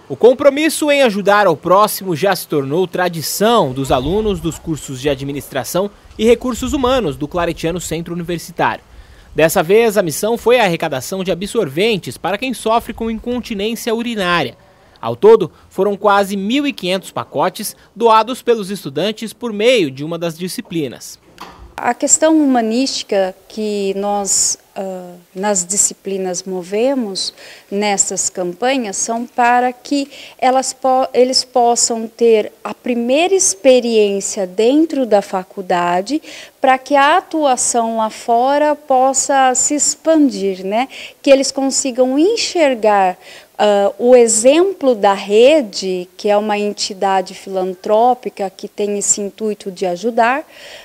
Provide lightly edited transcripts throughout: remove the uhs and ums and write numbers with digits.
O compromisso em ajudar ao próximo já se tornou tradição dos alunos dos cursos de Administração e Recursos Humanos do Claretiano Centro Universitário. Dessa vez, a missão foi a arrecadação de absorventes para quem sofre com incontinência urinária. Ao todo, foram quase 1.500 pacotes doados pelos estudantes por meio de uma das disciplinas. A questão humanística que nós, nas disciplinas, movemos nessas campanhas são para que eles possam ter a primeira experiência dentro da faculdade, para que a atuação lá fora possa se expandir, né? Que eles consigam enxergar o exemplo da rede, que é uma entidade filantrópica que tem esse intuito de ajudar,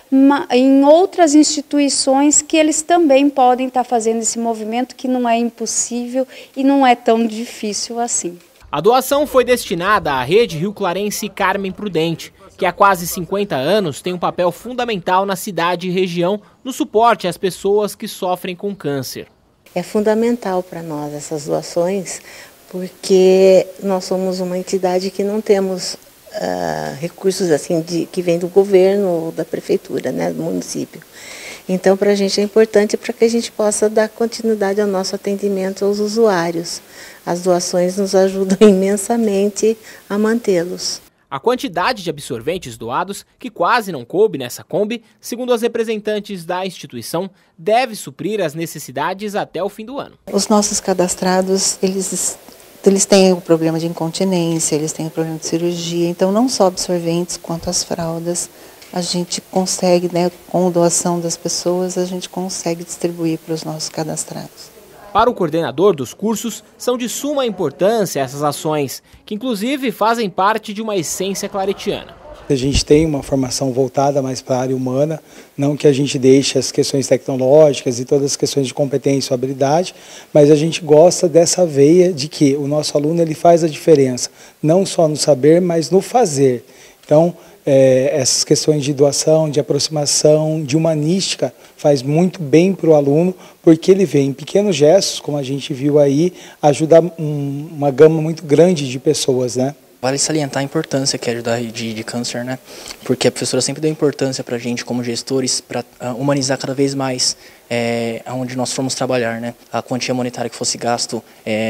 em outras instituições que eles também podem estar fazendo esse movimento, que não é impossível e não é tão difícil assim. A doação foi destinada à Rede Rio Clarense Carmen Prudente, que há quase 50 anos tem um papel fundamental na cidade e região no suporte às pessoas que sofrem com câncer. É fundamental para nós essas doações, porque nós somos uma entidade que não temos recursos assim que vêm do governo ou da prefeitura, né, do município. Então, para a gente é importante para que a gente possa dar continuidade ao nosso atendimento aos usuários. As doações nos ajudam imensamente a mantê-los. A quantidade de absorventes doados, que quase não coube nessa Kombi, segundo as representantes da instituição, deve suprir as necessidades até o fim do ano. Os nossos cadastrados, eles têm o problema de incontinência, eles têm o problema de cirurgia, então não só absorventes quanto as fraldas, a gente consegue, né, com doação das pessoas, a gente consegue distribuir para os nossos cadastrados. Para o coordenador dos cursos, são de suma importância essas ações, que inclusive fazem parte de uma essência claretiana. A gente tem uma formação voltada mais para a área humana, não que a gente deixe as questões tecnológicas e todas as questões de competência ou habilidade, mas a gente gosta dessa veia de que o nosso aluno ele faz a diferença, não só no saber, mas no fazer. Então, essas questões de doação, de aproximação, de humanística, faz muito bem para o aluno, porque ele vê em pequenos gestos, como a gente viu aí, ajuda uma gama muito grande de pessoas, né? Vale salientar a importância que é ajudar de câncer, né? Porque a professora sempre deu importância para a gente, como gestores, para humanizar cada vez mais onde nós formos trabalhar, né? A quantia monetária que fosse gasto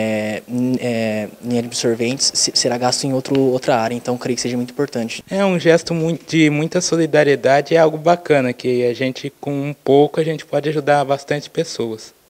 em absorventes será gasto em outra área, então creio que seja muito importante. É um gesto de muita solidariedade, é algo bacana, que a gente, com um pouco, a gente pode ajudar bastante pessoas.